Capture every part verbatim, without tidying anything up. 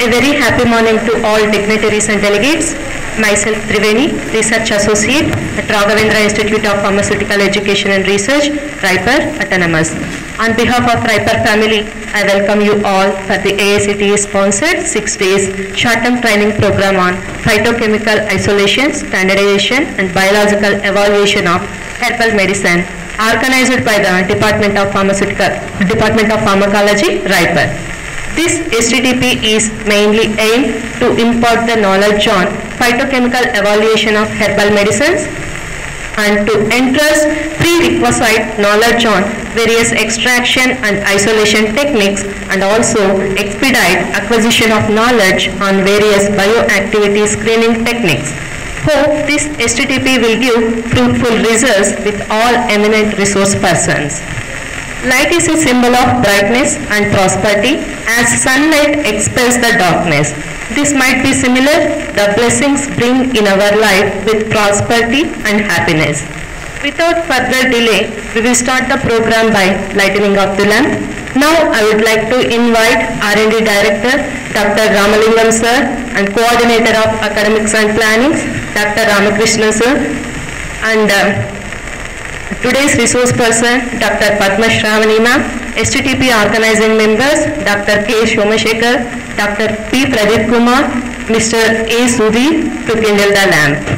A very happy morning to all dignitaries and delegates. Myself Triveni, Research Associate at Raghavendra Institute of Pharmaceutical Education and Research, Raipur, Autonomous. On behalf of Raipur family, I welcome you all for the A I C T E sponsored six days short-term training program on phytochemical isolation, standardization and biological evaluation of herbal medicine, organized by the Department of Pharmaceutical Department of Pharmacology, Raipur. This S T T P is mainly aimed to impart the knowledge on phytochemical evaluation of herbal medicines and to entrust prerequisite knowledge on various extraction and isolation techniques, and also expedite acquisition of knowledge on various bioactivity screening techniques. Hope this S T T P will give fruitful results with all eminent resource persons. Light is a symbol of brightness and prosperity, as sunlight expels the darkness. This might be similar, the blessings bring in our life with prosperity and happiness. Without further delay, we will start the program by lighting up the lamp. Now I would like to invite R and D Director Doctor Ramalingam Sir and Coordinator of Academics and Planning Doctor Ramakrishnan Sir, and uh, today's resource person Doctor Padma Shravani Ma'am, S T T P organizing members Doctor K. Somashekar, Doctor P. Pradeep Kumar, Mister A. Sudhi to kindle the lamp.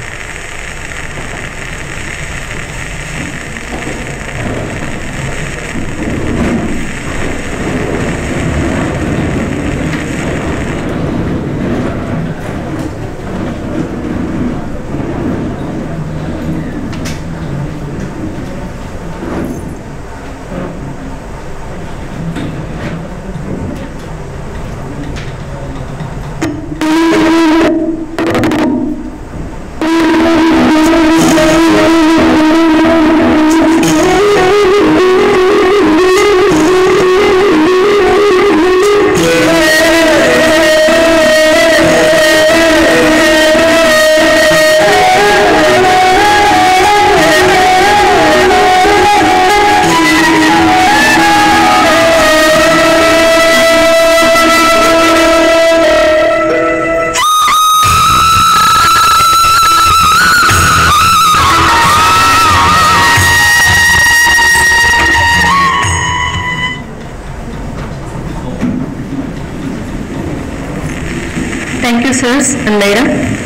Thank you, sirs and madam.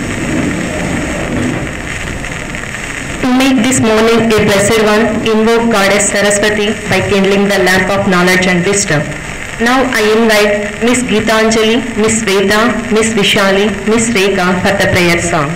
To make this morning a blessed one, invoke Goddess Saraswati by kindling the lamp of knowledge and wisdom. Now I invite Miss Geetanjali, Miss Veda, Miss Vishali, Miss Rekha for the prayer song.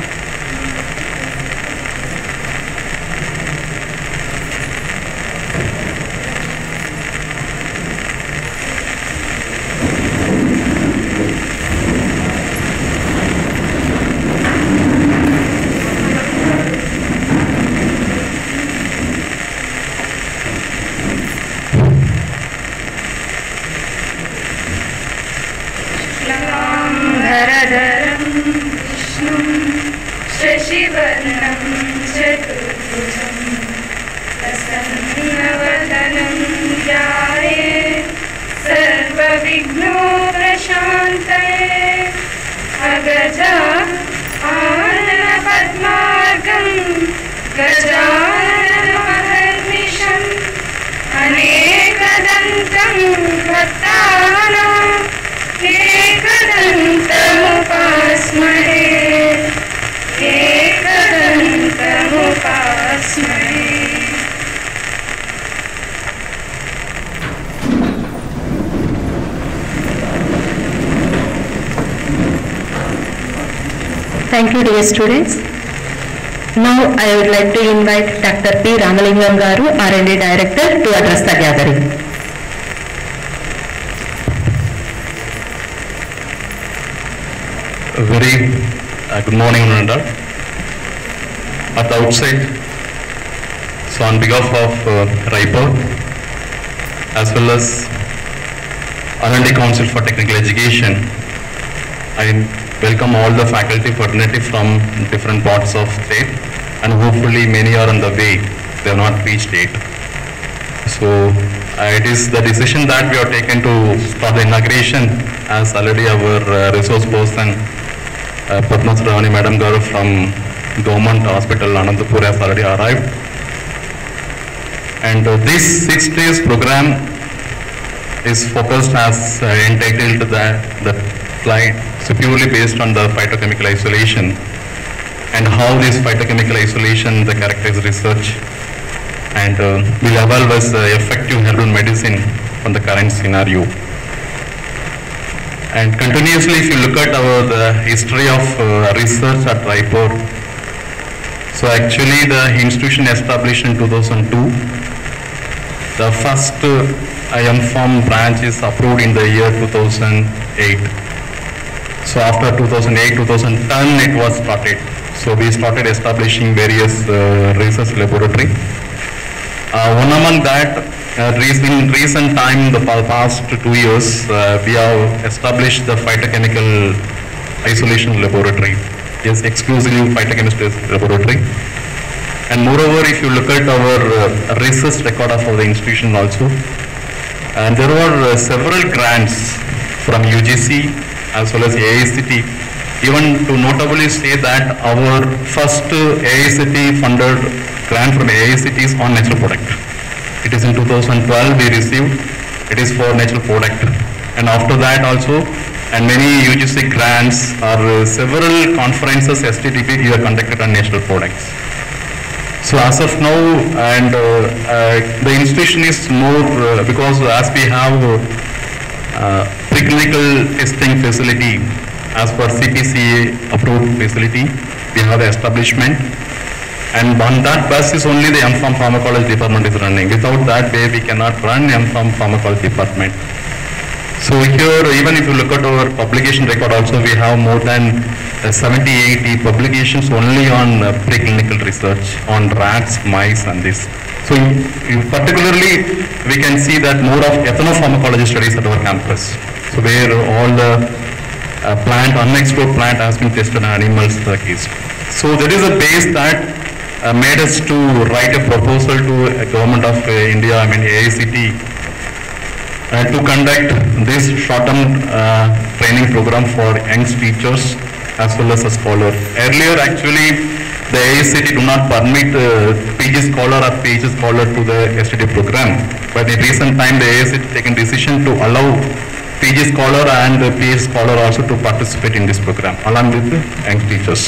Thank you, dear students. Now I would like to invite Doctor P. Ramalingam Garu, R and D Director, to address the gathering. A very uh, good morning, Nanda. At the outset, so on behalf of uh, Raipur, as well as R and D Council for Technical Education, I welcome all the faculty fraternity from different parts of state, and hopefully many are on the way, they have not reached yet. So Uh, it is the decision that we have taken to start the inauguration, as already our uh, resource person, uh, Padma Sravani Madam Garu from Government Hospital Anandapur has already arrived. And uh, this six days program is focused as uh, entitled the, the slide, so purely based on the phytochemical isolation and how this phytochemical isolation, the characterized research, and uh, will evolve as uh, effective herbal medicine on the current scenario. And continuously, if you look at our the history of uh, research at Raipur, so actually the institution established in two thousand two, the first uh, I M Pharm branch is approved in the year two thousand eight. So after two thousand eight, two thousand ten it was started. So we started establishing various uh, research laboratory. Uh, one among that, uh, in recent time, the past two years, uh, we have established the phytochemical isolation laboratory. Yes, exclusively phytochemistry laboratory. And moreover, if you look at our uh, research record of the institution also, and there were uh, several grants from U G C as well as A I C T. Even to notably say that our first uh, A I C T funded grant from A I C T is on natural product. It is in two thousand twelve we received. It is for natural product. And after that also, and many U G C grants or uh, several conferences S T T P we have conducted on natural products. So as of now, and uh, uh, the institution is more, uh, because as we have uh, preclinical testing facility, as per C P C A approved facility, we have the establishment, and on that basis only the M Pharm Pharmacology department is running. Without that way we cannot run M Pharm Pharmacology department. So here, even if you look at our publication record also, we have more than uh, seventy, eighty publications only on uh, preclinical research on rats, mice and this. So in, in particularly we can see that more of ethnopharmacology studies at our campus. So where all the Uh, plant, unexplored plant has been tested on animals the case. So there is a base that uh, made us to write a proposal to a government of uh, India, I mean A I C T, uh, to conduct this short-term uh, training program for young teachers as well as a scholar. Earlier actually the A I C T do not permit uh, P G scholar or P H scholar to the S T D program, but in recent time the A I C T taken decision to allow P G scholar and P H scholar also to participate in this program along with the young teachers.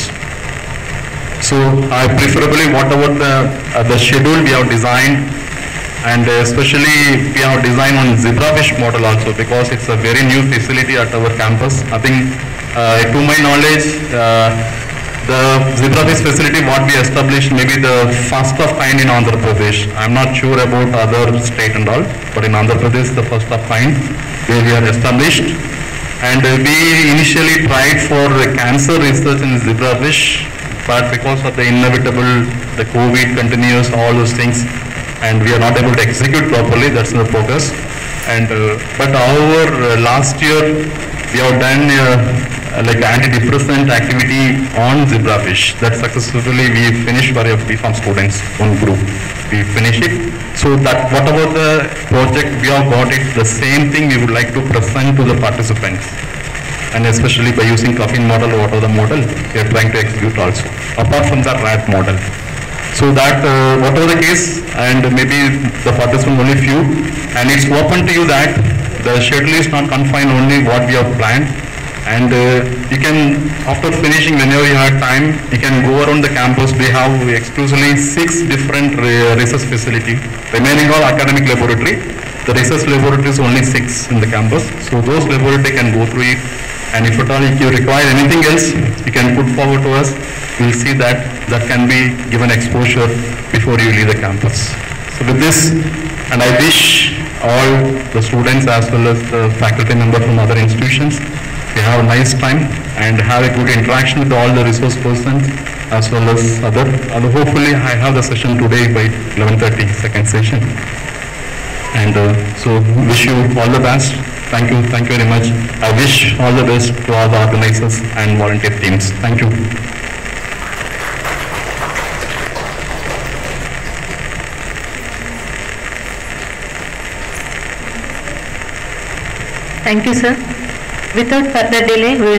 So I uh, preferably whatever the, uh, the schedule we have designed, and especially we have designed on zebrafish model also, because it's a very new facility at our campus. I think uh, to my knowledge uh, the zebrafish facility what we established may be the first of kind in Andhra Pradesh. I'm not sure about other state and all, but in Andhra Pradesh the first of kind where we are established. And uh, we initially tried for uh, cancer research in zebrafish, but because of the inevitable, the COVID continues, all those things, and we are not able to execute properly, that's the focus. And uh, but however, uh, last year we have done uh, like antidepressant activity on zebrafish. That successfully we finished for a B Pharm students, one group. We finished it. So that whatever the project we have got it, the same thing we would like to present to the participants. And especially by using caffeine model or whatever the model, we are trying to execute also, apart from the rat model. So that uh, whatever the case, and maybe the participant only few, and it's open to you that the schedule is not confined only what we have planned. And uh, you can, after finishing, whenever you have time, you can go around the campus. We have exclusively six different uh, research facilities, remaining all academic laboratory. The research laboratory is only six in the campus. So those laboratory can go through it. And if at all if you require anything else, you can put forward to us. We'll see that that can be given exposure before you leave the campus. So with this, and I wish all the students as well as the faculty member from other institutions, we have a nice time and have a good interaction with all the resource persons as well as other. And hopefully I have the session today by eleven thirty, second session. And uh, so wish you all the best. Thank you, thank you very much. I wish all the best to all the organizers and volunteer teams. Thank you. Thank you, sir. Without further delay, we will